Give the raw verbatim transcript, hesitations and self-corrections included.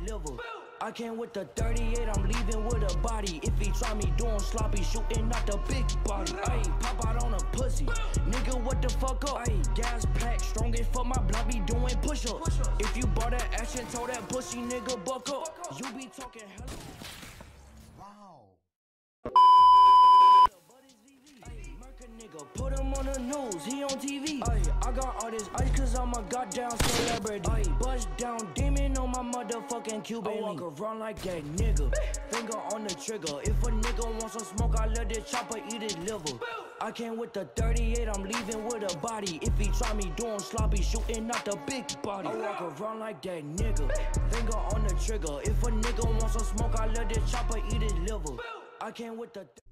liver. I came with the thirty-eight, I'm leaving with a body. If he try me doing sloppy, shooting out the big body. Ayy, pop out on a pussy. Nigga, what the fuck up? Ayy, gas pack, strongest for my block, be doing push-ups. If you bought that action, told that pussy nigga buck up. You be talking hella. Wow. Nigga, put him on the news, he on T V. Ay, I got all this ice cause I'm a goddamn celebrity. Ay, bust down demon on my motherfucking Cuban. I walk around like that nigga, finger on the trigger. If a nigga wants some smoke, I let this chopper eat his liver. I came with the thirty-eight, I'm leaving with a body. If he try me doing sloppy, shooting out the big body. I walk around like that nigga, finger on the trigger. If a nigga wants some smoke, I let this chopper eat his liver. I came with the